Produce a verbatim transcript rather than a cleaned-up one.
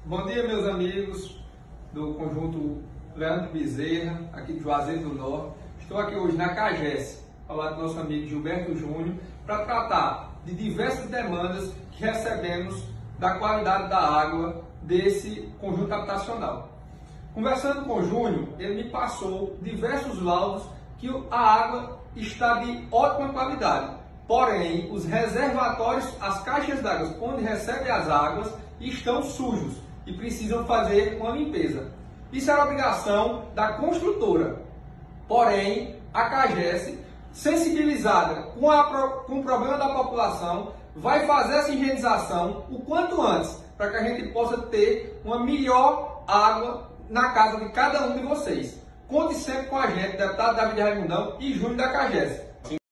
Bom dia, meus amigos do conjunto Leandro Bezerra, aqui de Juazeiro do Norte. Estou aqui hoje na CAGES, ao lado do nosso amigo Gilberto Júnior, para tratar de diversas demandas que recebemos da qualidade da água desse conjunto habitacional. Conversando com o Júnior, ele me passou diversos laudos que a água está de ótima qualidade. Porém, os reservatórios, as caixas d'água onde recebe as águas, estão sujos e precisam fazer uma limpeza. Isso era obrigação da construtora. Porém, a CAGES, sensibilizada com, a, com o problema da população, vai fazer essa higienização o quanto antes, para que a gente possa ter uma melhor água na casa de cada um de vocês. Conte sempre com a gente, deputado David Raimundão e Júnior da CAGES.